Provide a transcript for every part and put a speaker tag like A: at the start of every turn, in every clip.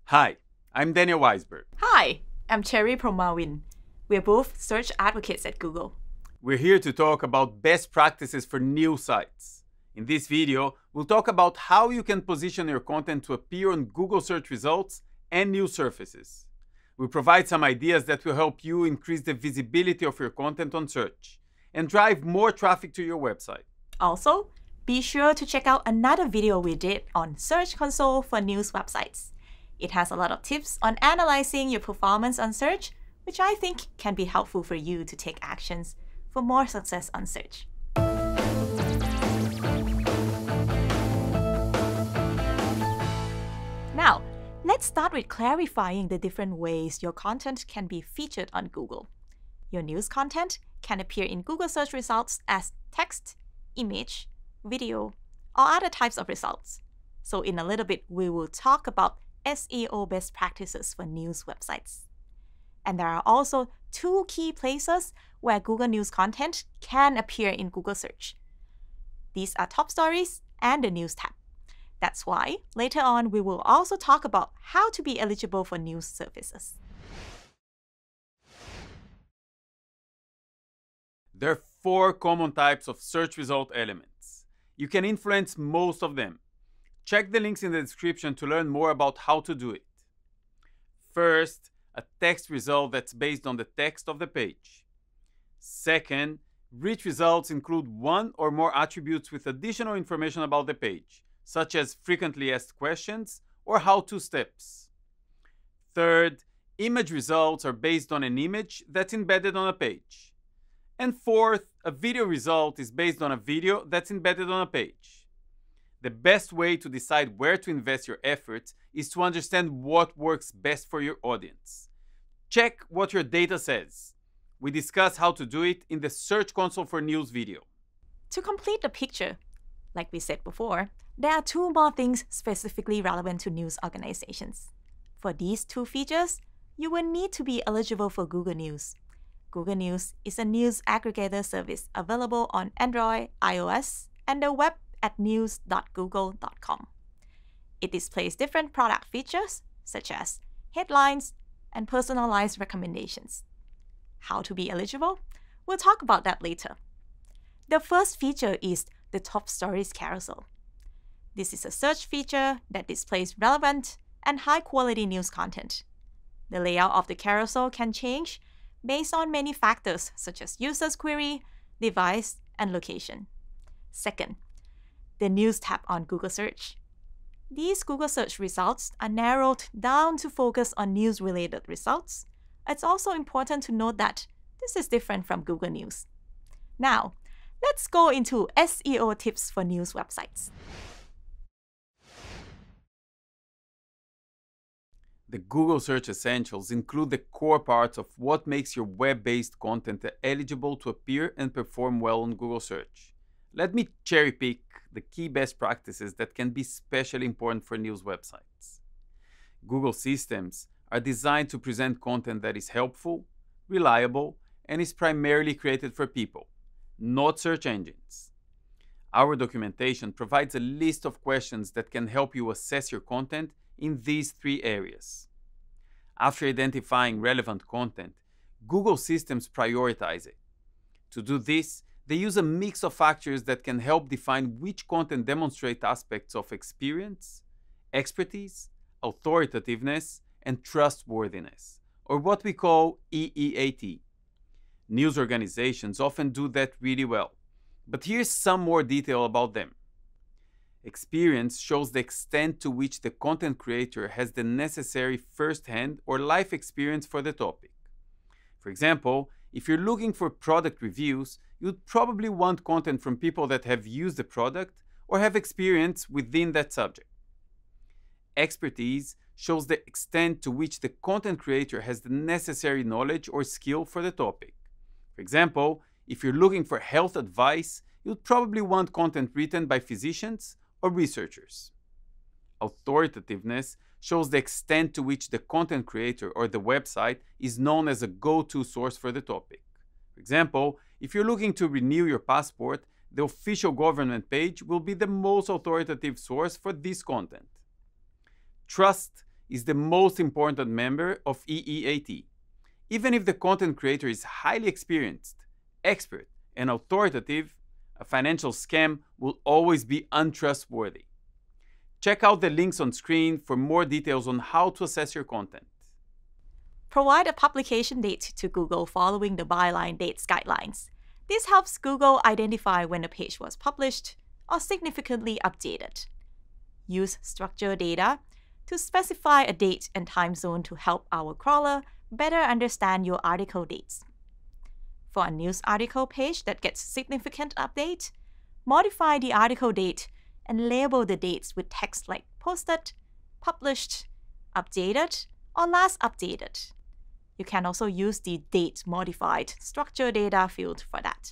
A: Hi, I'm Daniel Weisberg.
B: Hi, I'm Cherry Promawin. We're both search advocates at Google.
A: We're here to talk about best practices for news sites. In this video, we'll talk about how you can position your content to appear on Google search results and news surfaces. We'll provide some ideas that will help you increase the visibility of your content on search and drive more traffic to your website.
B: Also, be sure to check out another video we did on Search Console for news websites. It has a lot of tips on analyzing your performance on search, which I think can be helpful for you to take actions for more success on search. Now, let's start with clarifying the different ways your content can be featured on Google. Your news content can appear in Google search results as text, image, video, or other types of results. So in a little bit, we will talk about SEO best practices for news websites. And there are also two key places where Google News content can appear in Google search. These are top stories and the news tab. That's why later on we will also talk about how to be eligible for news services.
A: There are 4 common types of search result elements. You can influence most of them. Check the links in the description to learn more about how to do it. First, a text result that's based on the text of the page. Second, rich results include one or more attributes with additional information about the page, such as frequently asked questions or how-to steps. Third, image results are based on an image that's embedded on a page. And fourth, a video result is based on a video that's embedded on a page. The best way to decide where to invest your efforts is to understand what works best for your audience. Check what your data says. We discuss how to do it in the Search Console for News video.
B: To complete the picture, like we said before, there are 2 more things specifically relevant to news organizations. For these 2 features, you will need to be eligible for Google News. Google News is a news aggregator service available on Android, iOS, and the web at news.google.com. It displays different product features such as headlines and personalized recommendations. How to be eligible? We'll talk about that later. The first feature is the Top Stories carousel. This is a search feature that displays relevant and high-quality news content. The layout of the carousel can change based on many factors such as user's query, device, and location. Second, the News tab on Google Search. These Google Search results are narrowed down to focus on news-related results. It's also important to note that this is different from Google News. Now, let's go into SEO tips for news websites.
A: The Google Search Essentials include the core parts of what makes your web-based content eligible to appear and perform well on Google Search. Let me cherry-pick the key best practices that can be especially important for news websites. Google systems are designed to present content that is helpful, reliable, and is primarily created for people, not search engines. Our documentation provides a list of questions that can help you assess your content in these 3 areas. After identifying relevant content, Google systems prioritize it. To do this, they use a mix of factors that can help define which content demonstrate aspects of experience, expertise, authoritativeness, and trustworthiness, or what we call EEAT. News organizations often do that really well, but here's some more detail about them. Experience shows the extent to which the content creator has the necessary first-hand or life experience for the topic. For example, if you're looking for product reviews, you'd probably want content from people that have used the product or have experience within that subject. Expertise shows the extent to which the content creator has the necessary knowledge or skill for the topic. For example, if you're looking for health advice, you'd probably want content written by physicians or researchers. Authoritativeness shows the extent to which the content creator or the website is known as a go-to source for the topic. For example, if you're looking to renew your passport, the official government page will be the most authoritative source for this content. Trust is the most important member of EEAT. Even if the content creator is highly experienced, expert, and authoritative, a financial scam will always be untrustworthy. Check out the links on screen for more details on how to assess your content.
B: Provide a publication date to Google following the byline dates guidelines. This helps Google identify when a page was published or significantly updated. Use structured data to specify a date and time zone to help our crawler better understand your article dates. For a news article page that gets significant update, modify the article date and label the dates with text like posted, published, updated, or last updated. You can also use the date modified structured data field for that.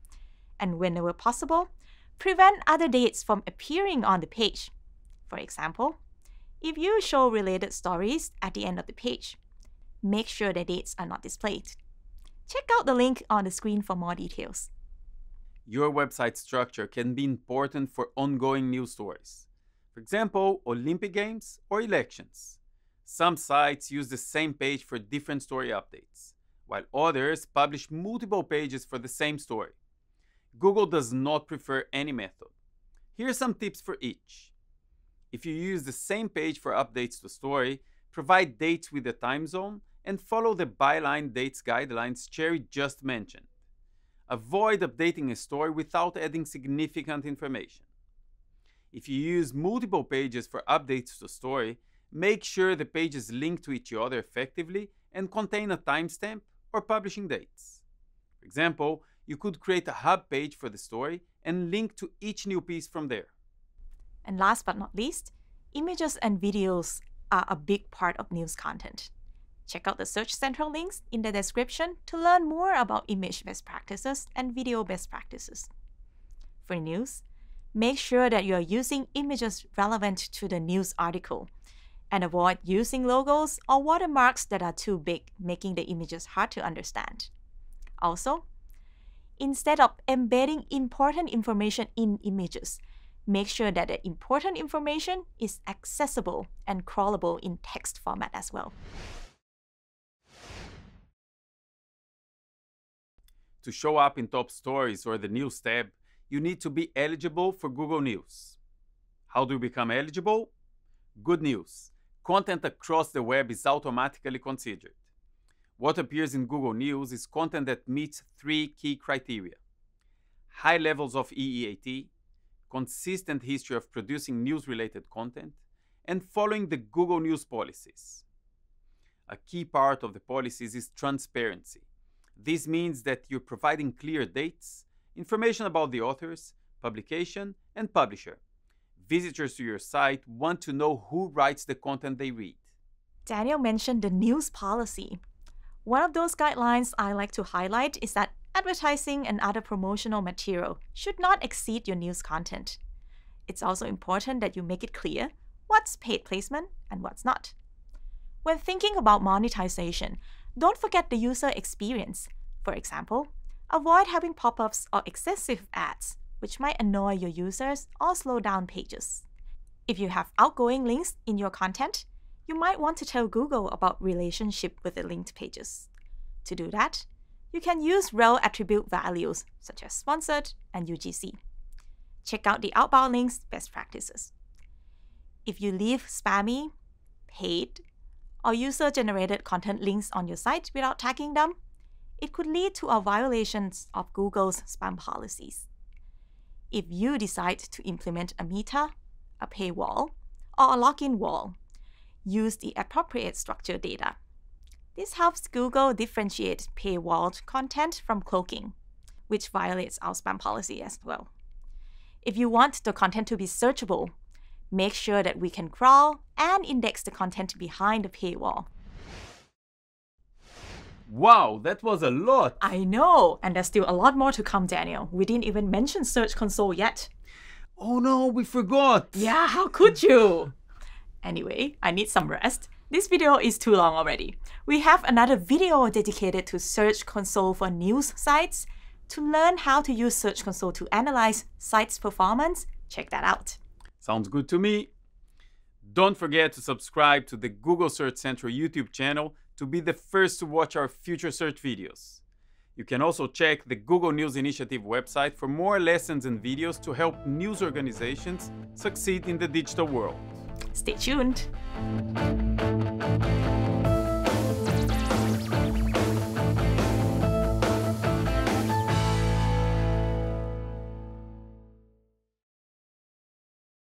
B: And whenever possible, prevent other dates from appearing on the page. For example, if you show related stories at the end of the page, make sure the dates are not displayed. Check out the link on the screen for more details.
A: Your website structure can be important for ongoing news stories. For example, Olympic Games or elections. Some sites use the same page for different story updates, while others publish multiple pages for the same story. Google does not prefer any method. Here are some tips for each. If you use the same page for updates to a story, provide dates with the time zone and follow the byline dates guidelines Cherry just mentioned. Avoid updating a story without adding significant information. If you use multiple pages for updates to a story, make sure the pages link to each other effectively and contain a timestamp or publishing dates. For example, you could create a hub page for the story and link to each new piece from there.
B: And last but not least, images and videos are a big part of news content. Check out the Search Central links in the description to learn more about image best practices and video best practices. For news, make sure that you are using images relevant to the news article and avoid using logos or watermarks that are too big, making the images hard to understand. Also, instead of embedding important information in images, make sure that the important information is accessible and crawlable in text format as well.
A: To show up in top stories or the News tab, you need to be eligible for Google News. How do you become eligible? Good news. Content across the web is automatically considered. What appears in Google News is content that meets 3 key criteria: high levels of EEAT, consistent history of producing news-related content, and following the Google News policies. A key part of the policies is transparency. This means that you're providing clear dates, information about the authors, publication, and publisher. Visitors to your site want to know who writes the content they read.
B: Daniel mentioned the news policy. One of those guidelines I like to highlight is that advertising and other promotional material should not exceed your news content. It's also important that you make it clear what's paid placement and what's not. When thinking about monetization, don't forget the user experience. For example, avoid having pop-ups or excessive ads, which might annoy your users or slow down pages. If you have outgoing links in your content, you might want to tell Google about relationship with the linked pages. To do that, you can use rel attribute values such as sponsored and UGC. Check out the outbound links best practices. If you leave spammy, paid, or user-generated content links on your site without tagging them, it could lead to a violation of Google's spam policies. If you decide to implement a meta, a paywall, or a login wall, use the appropriate structured data. This helps Google differentiate paywalled content from cloaking, which violates our spam policy as well. If you want the content to be searchable, make sure that we can crawl and index the content behind the paywall.
A: Wow, that was a lot!
B: I know, and there's still a lot more to come, Daniel. We didn't even mention Search Console yet.
A: Oh no, we forgot!
B: Yeah, how could you? Anyway, I need some rest. This video is too long already. We have another video dedicated to Search Console for news sites. To learn how to use Search Console to analyze sites' performance, check that out.
A: Sounds good to me. Don't forget to subscribe to the Google Search Central YouTube channel to be the first to watch our future search videos. You can also check the Google News Initiative website for more lessons and videos to help news organizations succeed in the digital world.
B: Stay tuned.